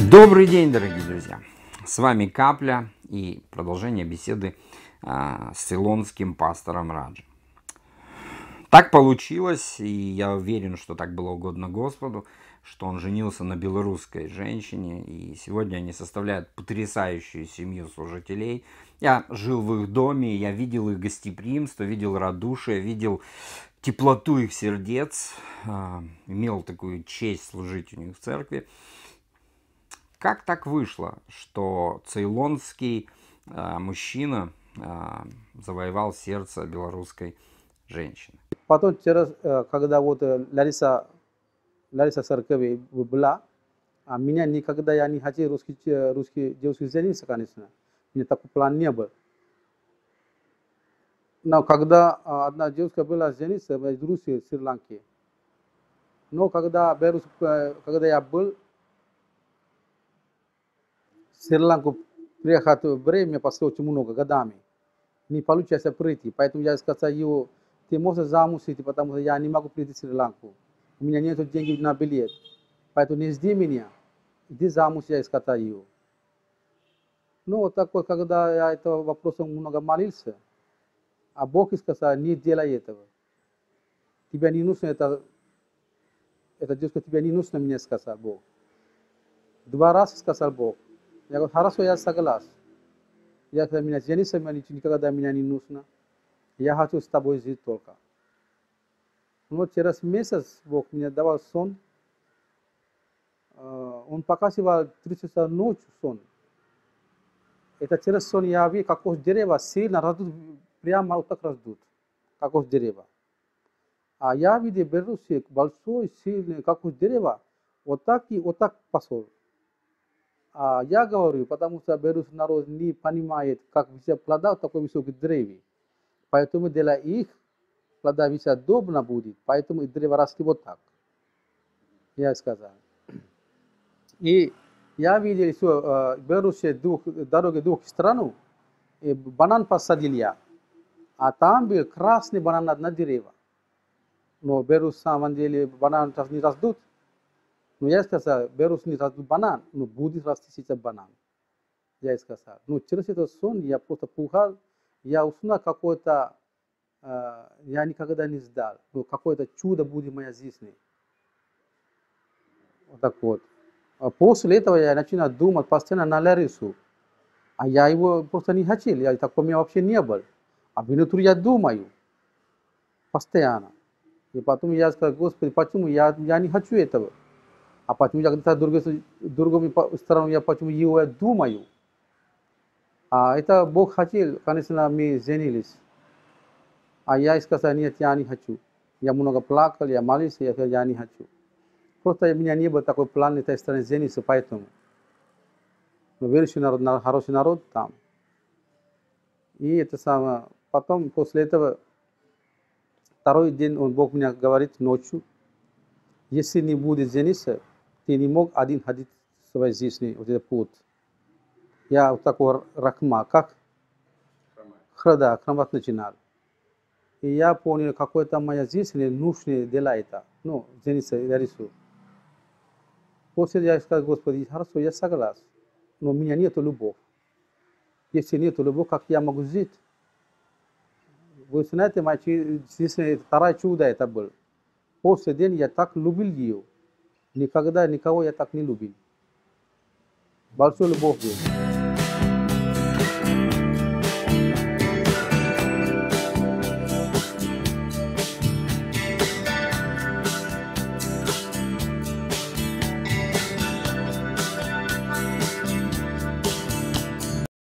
Добрый день, дорогие друзья! С вами Капля и продолжение беседы с цейлонским пастором Раджи. Так получилось, и я уверен, что так было угодно Господу, что он женился на белорусской женщине, и сегодня они составляют потрясающую семью служителей. Я жил в их доме, я видел их гостеприимство, видел радушие, видел теплоту их сердец, имел такую честь служить у них в церкви. Как так вышло, что цейлонский мужчина завоевал сердце белорусской женщины? Потом, когда вот Лариса церковь была, меня никогда я не хотел русский девушке жениться, конечно. У меня такой план не был. Но когда одна девушка была жениться из Руси, Шри-Ланки, но когда я был в Шри-Ланку, приехать время прошло очень много, годами. Не получается прийти, поэтому я сказал ему: ты можешь замуж идти, потому что я не могу прийти в Шри-Ланку. У меня нет денег на билет. Поэтому не жди меня. Иди замуж, я сказал ему. Ну, вот так вот, когда я этого вопроса много молился, а Бог сказал: не делай этого. Тебе не нужно эта девушка, тебе не нужно, мне сказал Бог. 2 раза сказал Бог. Я говорю: хорошо, я согласен. Я сказал: меня жениться, никогда меня не нужно. Я хочу с тобой жить только. Но через месяц Бог мне давал сон. Он показывал 3 часа ночи сон. Это через сон я видел, как дерево сильно растут, прямо вот так растут, как дерево. А я видел Беларуси большой, сильный, как дерево, вот так и вот так пошел. А я говорю, потому что белорусский народ не понимает, как висят плода такой высокой деревья. Поэтому для их плода висят удобно будет, поэтому и дерево растет вот так. Я сказал. И я видел еще в Беларуси дороги 2 стран, банан посадил я, а там был красный банан на дереве. Но в Беларуси, на самом деле, банан не растут. Но я сказал: Беларусь не растут банан, но будет расти сейчас банан. Я сказал. Но через этот сон я просто пугал, я узнал какое-то, я никогда не ждал, но какое-то чудо будет в моей жизни. Вот так вот. После этого я начинаю думать постоянно на Ларису. А я его просто не хотел, я такого у меня вообще не был. А внутри я думаю постоянно. И потом я сказал: Господи, почему я не хочу этого? А почему я где-то другой сторону, я почему его думаю? А это Бог хотел, конечно, мы женились. А я сказал: нет, я не хочу. Я много плакал, я молился, я сказал: я не хочу. Просто у меня не было такой плана этой страны жениться, поэтому. Но верующий народ, хороший народ там. И это самое. Потом, после этого, 2-й день Бог мне говорит ночью: если не будешь жениться, ты не мог один ходить в своей жизни, вот этот путь. Я вот такой рахма, как хромать начинал. И я понял, какой-то моя жизнь нужная для этого. Ну, жениться, я рисую. После я сказал: Господи, хорошо, я согласен, но у меня нет любовь. Если нет любови, как я могу жить? Вы знаете, моя жизнь, 2-е чудо это был. После дня я так любил ее. Никогда никого я так не любил. Большой любовь был.